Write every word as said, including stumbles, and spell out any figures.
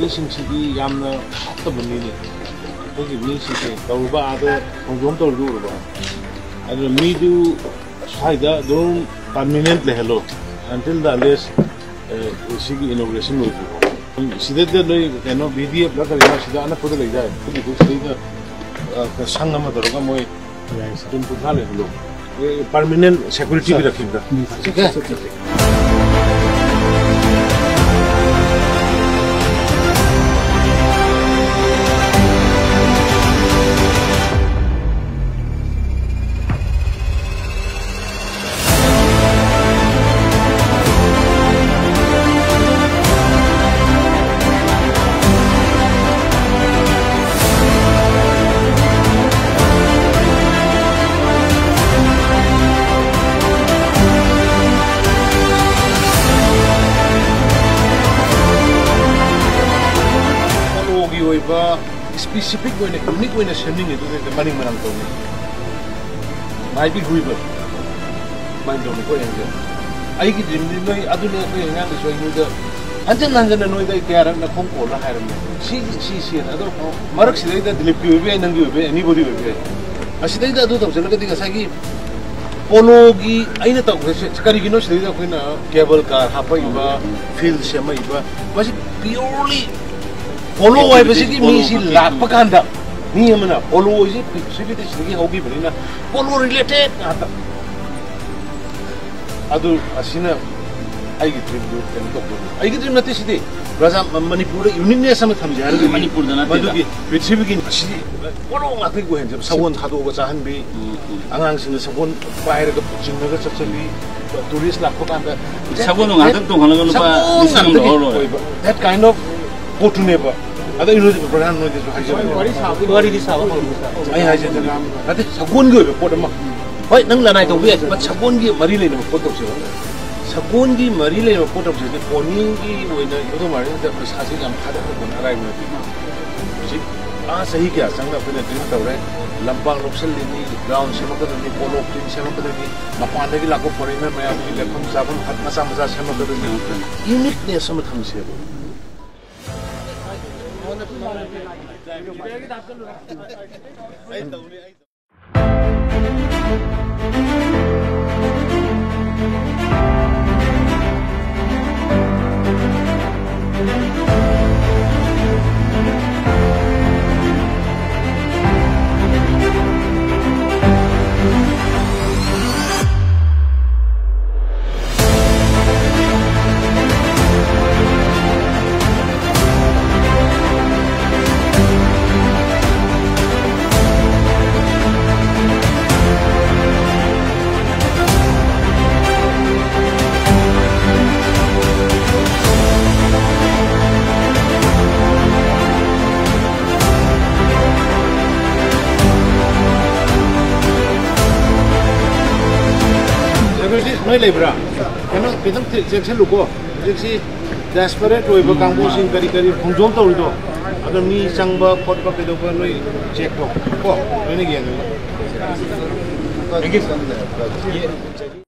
ꯃꯤꯁꯤꯡꯁꯤꯗꯤ ꯌꯥꯝꯅ ꯐꯠꯇꯕꯅꯤꯅꯦ ꯑꯩꯈꯣꯏꯒꯤ ꯃꯤꯁꯤꯡꯁꯦ ꯇꯧꯔꯨꯕ ꯑꯥꯗ ꯈꯣꯡꯖꯣꯝ ꯇꯧꯔꯨꯔꯕ ꯑꯗꯨꯅ ꯃꯤꯗꯨ ꯁ꯭ꯋꯥꯏꯗ ꯑꯗꯨꯝ ꯄꯔꯃꯤꯅꯦꯟꯠ ꯂꯩꯍꯜꯂꯣ until the unless ꯁꯤꯒꯤ inauguration ꯂꯣꯏꯗ꯭ꯔꯤꯐꯥꯎ ꯁꯤꯗꯩꯗ ꯅꯣꯏ ꯀꯩꯅꯣ ꯕꯤ ꯗꯤ ꯑꯦꯐ ꯂ ꯀꯔꯤꯅꯣ ꯁꯤꯗ ꯑꯅꯛꯄꯗ ꯂꯩꯖꯥꯏ ꯑꯩꯈꯣꯏꯒꯤ ꯁꯤꯗꯩꯗ ꯁꯪ ꯑꯃ ꯇꯧꯔꯒ ꯃꯣꯏ ꯑꯗꯨꯝ ꯀꯨꯟꯊ꯭ꯔꯥ ꯂꯩꯍꯜꯂꯣ permanent security भी रखिएगा ठीक है specific way, unique way, sending it to the money man. Might be river. Mind on the way. I get in the way, I do not know this way. Until London and the care and the Concord. She sees here. I don't know. Mark said that the Lipu and you obey anybody will be. I said that I do something as I give. Pologi, I know Carigino said that when a cable car, Hapa, field Shemaiba, was it purely. Polo ay basically means lahat pagkanda. Niya man na polo is it specifically sige hobby ba nila polo related nata. Ado asina ay gitrip do kan to. Ay gitrip natin sidi. Raja Manipur unique niya sa mathamjar gi Manipur da natin. Madugi specifically sidi polo natin ko henjam sabon hado ga sahan bi angang sina sabon pair ga jinna ga chachali tourist lahat pagkanda. Sabon ng atin to halaga lupa isang dolo. That kind of go to neighbor. I don't know the brand no this I had I think Sabon good for them. Why nang lanai to we but Sabon gi mari le no photo se Sabon gi mari le no photo se poni gi oina yodo mari da sasi jam khada ko na rai no ji a sahi kya sangna pene dream taw re lambang loksel ni ground se makada ni polo team se makada ni mapan gi lako foreigner maya ni le kham sabon khat masa masa se makada ni uniqueness sam tham se Noi lebra kano pidam section luko jeksi desperate roiba kangbo sing kari kari khongjom tauri do adam ni changba photba pedo ko noi check ko ko noi ne gen thank you